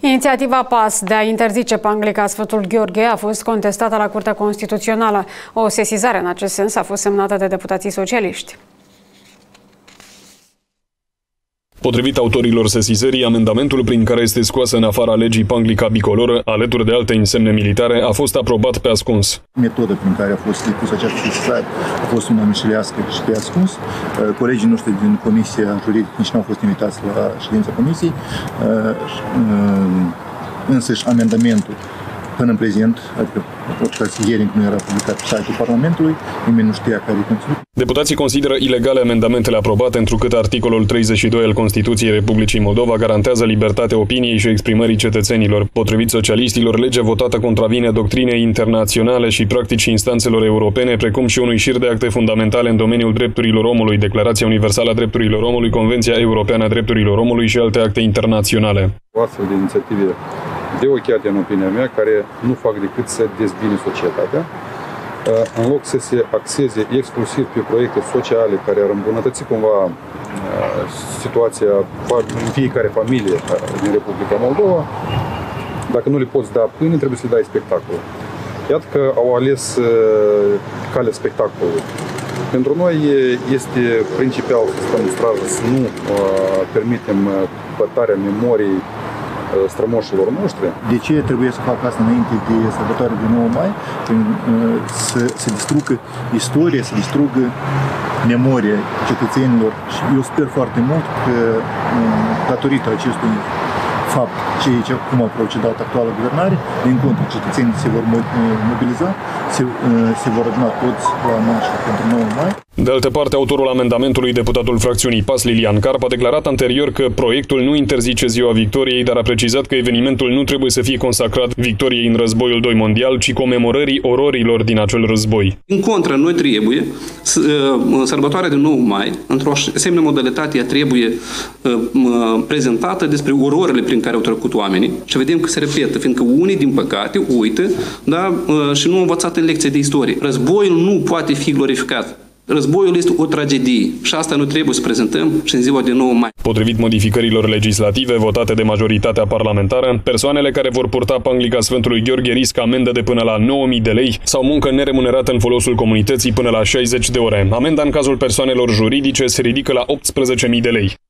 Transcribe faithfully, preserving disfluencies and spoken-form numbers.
Inițiativa PAS de a interzice panglica Sfântul Gheorghe a fost contestată la Curtea Constituțională. O sesizare în acest sens a fost semnată de deputații socialiști. Potrivit autorilor sesizării, amendamentul prin care este scoasă în afara legii panglica bicoloră, alături de alte însemne militare, a fost aprobat pe ascuns. Metoda prin care a fost depusă această sesizare a fost una mișelească și pe ascuns. Colegii noștri din Comisia Juridică nici nu au fost invitați la ședința Comisiei. Însăși amendamentul până în prezent, adică ieri nu era publicat pe site-ul Parlamentului, nimeni nu știa care e conținut. Deputații consideră ilegale amendamentele aprobate, întrucât articolul treizeci și doi al Constituției Republicii Moldova garantează libertatea opiniei și exprimării cetățenilor. Potrivit socialistilor, legea votată contravine doctrinei internaționale și practicii instanțelor europene, precum și unui șir de acte fundamentale în domeniul drepturilor omului, Declarația Universală a Drepturilor Omului, Convenția Europeană a Drepturilor Omului și alte acte internaționale. O astfel de inițiative deochiate, în opinia mea, care nu fac decât să dezbine societatea, în loc să se axeze exclusiv pe proiecte sociale care ar îmbunătăți cumva situația în fiecare familie din Republica Moldova. Dacă nu le poți da pâine, trebuie să le dai spectacol. Iată că au ales calea spectacolului. Pentru noi este principial să stăm în stradă, să nu permitem pătarea memoriei strămoșilor noștri. De ce trebuie să fac asta înainte de sărbătoarea de nouă mai? Să se distrugă istoria, să distrugă memoria cetățenilor. Și eu sper foarte mult că, datorită acestui fapt, ceea ce acum a procedat actuala guvernare, din contră, cetățenii se vor mobiliza, se, se vor aduna toți la marșul pentru nouă mai. De altă parte, autorul amendamentului, deputatul fracțiunii PAS, Lilian Carp, a declarat anterior că proiectul nu interzice Ziua Victoriei, dar a precizat că evenimentul nu trebuie să fie consacrat victoriei în Războiul doi Mondial, ci comemorării ororilor din acel război. În contră, noi trebuie, sărbătoarea de nouă mai, într-o asemenea modalitate, ea trebuie prezentată despre ororile prin care au trecut oamenii și vedem că se repetă, fiindcă unii, din păcate, uită, da, și nu au învățat în lecție de istorie. Războiul nu poate fi glorificat. Războiul este o tragedie și asta nu trebuie să prezentăm și în ziua de nouă mai. Potrivit modificărilor legislative votate de majoritatea parlamentară, persoanele care vor purta panglica Sfântului Gheorghe riscă amendă de până la nouă mii de lei sau muncă neremunerată în folosul comunității până la șaizeci de ore. Amenda în cazul persoanelor juridice se ridică la optsprezece mii de lei.